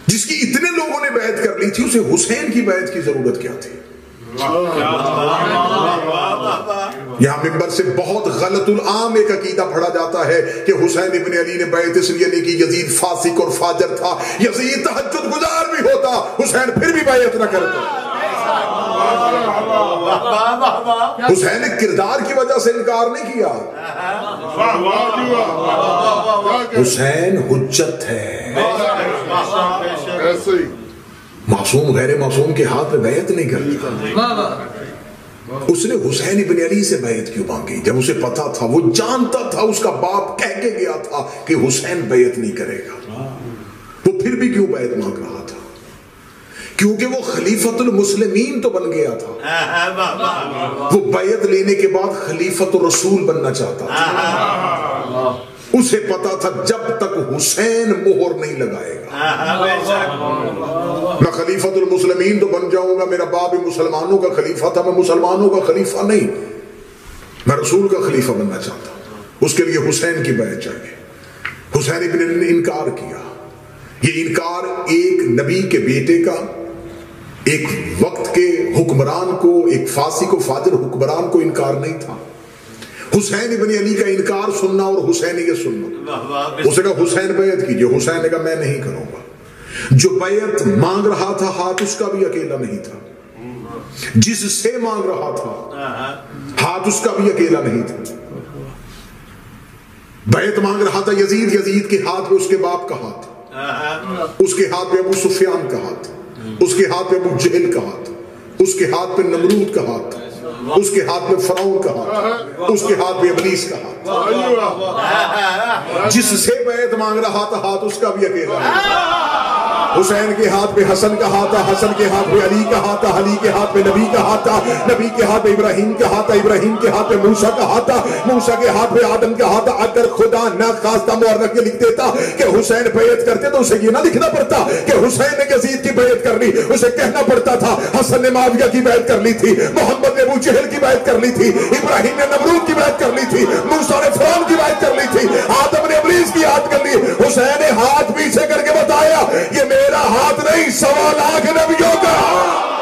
جس کی اتنے لوگوں نے بیعت کر لی تھی، اسے حسین کی بیعت کی ضرورت کیا تھی؟ یہاں ممبر سے بہت غلط العام ایک عقیدہ پڑھا جاتا ہے کہ حسین ابن علی نے بیعت اس لیے نہیں کی یزید فاسق اور فاجر تھا، یزید تہجد گزار بھی ہوتا، حسین پھر بھی بیعت نہ کرتا۔ حسین نے کردار کی وجہ سے انکار نہیں کیا، حسین حجت ہے۔ معصوم غیر معصوم کے ہاتھ میں بیعت نہیں کرتا۔ اس نے حسین ابن علی سے بیعت کیوں مانگی؟ جب اسے پتا تھا، وہ جانتا تھا، اس کا باپ کہہ کے گیا تھا کہ حسین بیعت نہیں کرے گا، وہ پھر بھی کیوں بیعت مانگ رہا تھا؟ کیونکہ وہ خلیفۃ المسلمین تو بن گیا تھا، وہ بیعت لینے کے بعد خلیفۃ الرسول بننا چاہتا تھا۔ اسے پتا تھا جب تک حسین مہر نہیں لگائے گا میں خلیفۃ المسلمین تو بن جاؤں گا، میرا باپ بھی مسلمانوں کا خلیفہ تھا، میں مسلمانوں کا خلیفہ نہیں، میں رسول کا خلیفہ بننا چاہتا ہوں، اس کے لیے حسین کی بیعت چاہیے۔ حسین ابن علی نے انکار کیا۔ یہ انکار ایک نبی کے بیٹے کا، ایک وقت کے حکمران کو، ایک فاسق و فاجر حکمران کو انکار نہیں تھا۔ حسین ابن علی کا انکار سننا اور حسینیت سننا۔ اس نے کہا حسین بیعت کیجئے، حسین نے کہا میں نہیں کروں گا۔ جو بیعت مانگ رہا تھا ہاتھ اس کا بھی اکیلا نہیں تھا، جس سے مانگ رہا تھا ہاتھ اس کا بھی اکیلا نہیں تھا۔ بیعت مانگ رہا تھا یزید، یزید کے ہاتھ میں اس کے باپ کا ہاتھ، اس کے ہاتھ میں ابو سفیان کا ہاتھ، اس کے ہاتھ میں ابو جہل کا ہاتھ، اس کے ہاتھ میں نمرود کا ہاتھ، اس کے ہاتھ میں فرعون کا ہاتھ، اس کے ہاتھ میں ابلیس کا ہاتھ۔ جس سے بیعت مانگ رہا تھا ہاتھ اس کا بھی اکیلا نہیں۔ حسین کے ہاتھ میں حسن کا ہاتھ تھا، حسن کے ہاتھ میں علی کا ہاتھ تھا، علی کے ہاتھ میں نبی کا ہاتھ تھا، نبی کے ہاتھ میں ابراہیم کا ہاتھ تھا، ابراہیم کے ہاتھ میں موسیٰ کا ہاتھ تھا، موسیٰ کے ہاتھ میں آدم کا ہاتھ تھا۔ اگر خدا نہ خواستہ مورخ یہ لکھ دیتا کہ حسین بیعت کرتے تو اسے یہ نہ لکھنا پڑتا کہ حسین نے یزید کی بیعت کر لی، اسے کہنا پڑتا تھا حسن نے معاویہ کی بیعت کر لی تھی، محمد نے ابو جہل کی بیعت کر لی تھی، ابراہیم نے نمرود کی بیعت کر لی تھی، موسیٰ نے فرعون کی بیعت کر لی تھی، آدم نے ابلیس کی بیعت کر لی۔ حسین نے ہاتھ پیچھے کر کے بتایا یہ میرا ہاتھ نہیں، 1.25 لاکھ نبیوں کا۔